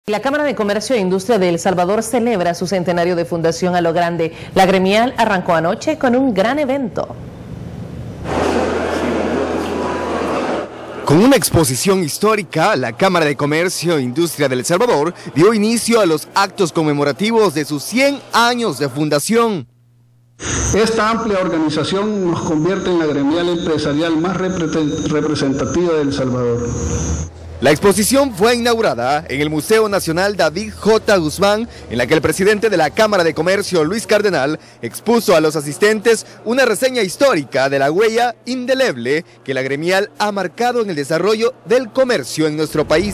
La Cámara de Comercio e Industria de El Salvador celebra su centenario de fundación a lo grande. La gremial arrancó anoche con un gran evento. Con una exposición histórica, la Cámara de Comercio e Industria de El Salvador dio inicio a los actos conmemorativos de sus 100 años de fundación. Esta amplia organización nos convierte en la gremial empresarial más representativa de El Salvador. La exposición fue inaugurada en el Museo Nacional David J. Guzmán, en la que el presidente de la Cámara de Comercio, Luis Cardenal, expuso a los asistentes una reseña histórica de la huella indeleble que la gremial ha marcado en el desarrollo del comercio en nuestro país.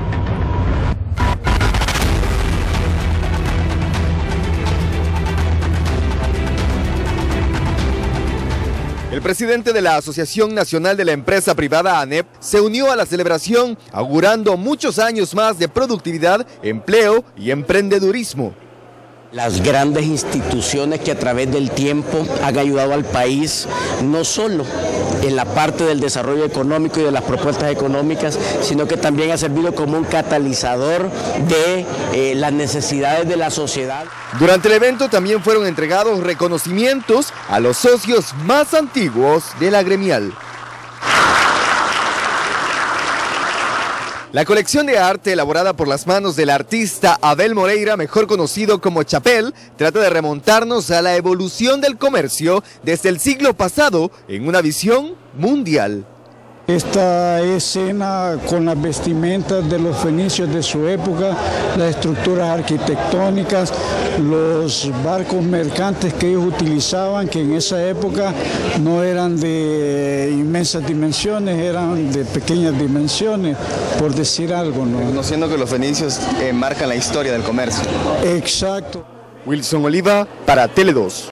El presidente de la Asociación Nacional de la Empresa Privada, ANEP, se unió a la celebración, augurando muchos años más de productividad, empleo y emprendedurismo. Las grandes instituciones que a través del tiempo han ayudado al país, no solo en la parte del desarrollo económico y de las propuestas económicas, sino que también ha servido como un catalizador de las necesidades de la sociedad. Durante el evento también fueron entregados reconocimientos a los socios más antiguos de la gremial. La colección de arte elaborada por las manos del artista Abel Moreira, mejor conocido como Chapel, trata de remontarnos a la evolución del comercio desde el siglo pasado en una visión mundial. Esta escena con las vestimentas de los fenicios de su época, las estructuras arquitectónicas, los barcos mercantes que ellos utilizaban, que en esa época no eran de inmensas dimensiones, eran de pequeñas dimensiones, por decir algo, ¿no? Reconociendo que los fenicios marcan la historia del comercio. Exacto. Wilson Oliva para Tele 2.